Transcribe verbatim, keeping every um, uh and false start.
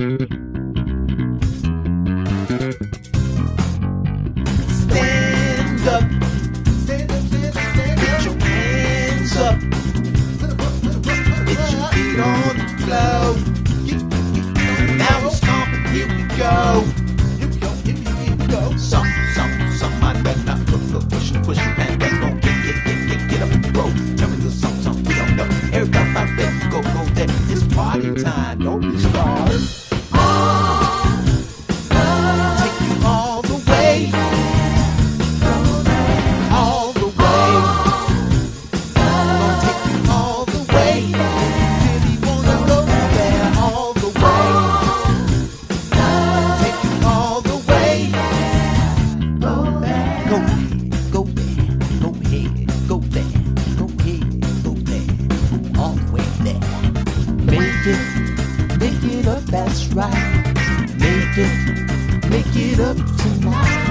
Stand up, stand up, stand up, stand up. Get your hands up, get your feet on the floor. Now we're stomping, here we go. Here we go, here we, here we go. Some, some, some, I better not look, look, push, push, and then gon' get, get, get, get, get up and roll. Tell me a little something, something we don't know. Everybody out there, go, go there. It's party time, don't be scared. Take you all the way, all the way. Gonna take you all the way. Really wanna go there, all the way. Take you all the way. Go there, go there, go there, go ahead, go there, go ahead, go there, all the way there. Make it, make it up, that's right. Make it, make it up tonight.